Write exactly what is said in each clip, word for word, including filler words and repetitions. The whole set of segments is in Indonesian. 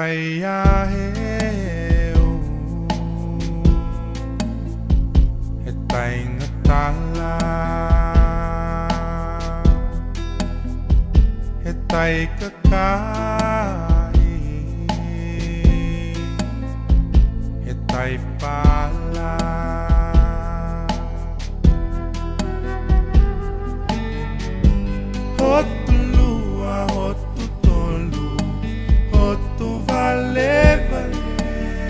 Taya heo Hetai ngatala Hetai kakai Hetai pala Hotu lua, hotu tolu Hotu vale vale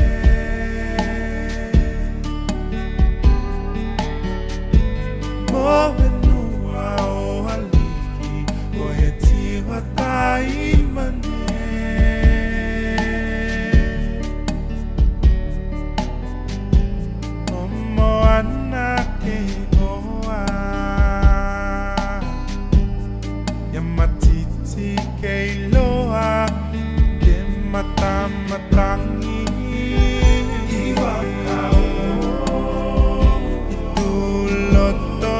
Mohenua o haliki O heti watai mane Omo anake oa Yamatiti keiloa Ke mata-matangi Iwa kau Itu loto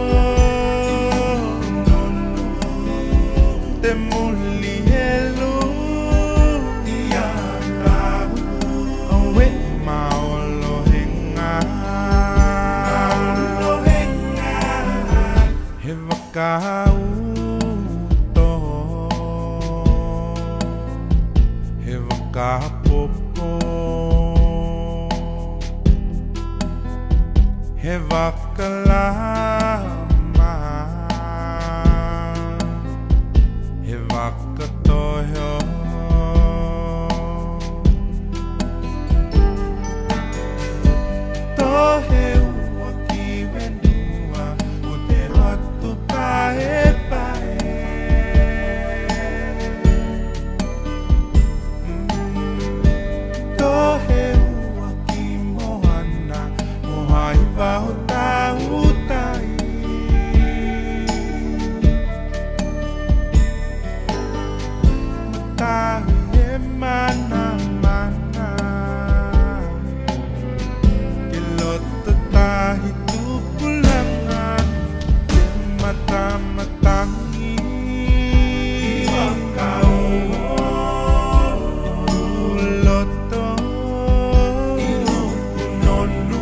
Te muli helu Ia tahu Awe maolo henga Maolo henga Hewa kau Kapopo Heva kalama Heva katoyo Tohe uaki wenua Ute watu pae pae Mana-mana Kilot tetahi tu pulangan Di mata-matangi Iwa kau Itu loto Inu nonu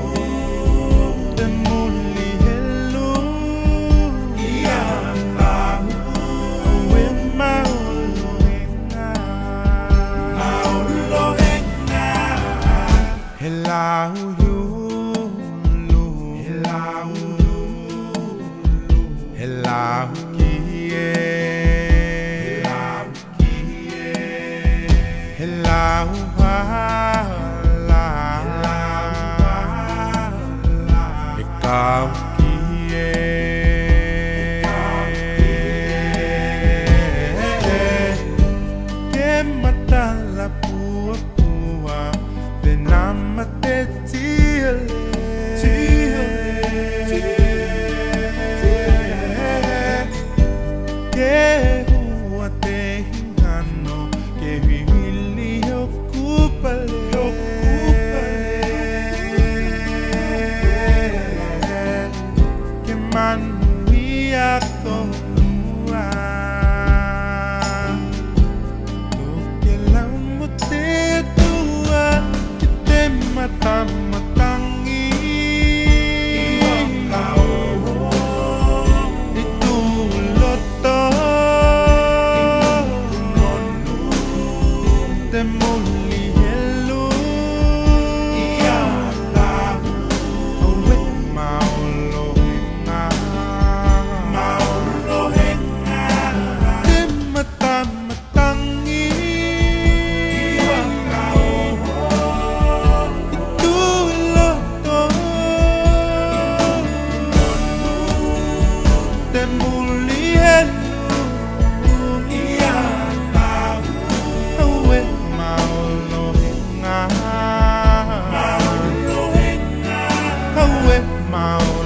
Temuli helu Ia tahu Awe mau Helau yulu Helau yulu Helau kie Helau kie Helau hala Helau hala Ekau kie Ke matala pua-pua Namate tiele tiele Ke hua te hingano Ke hihili okupale Ke manui ako lua Toke lamu te tua Mata-matangi Iwa kau Itu loto Nonu Te muli helu Ia tahu Awe mau lo henga Mau lo henga Te mata-matangi Iwa kau Temuli helu Ia tahu Awe mau lo henga Mau lo henga Awe mau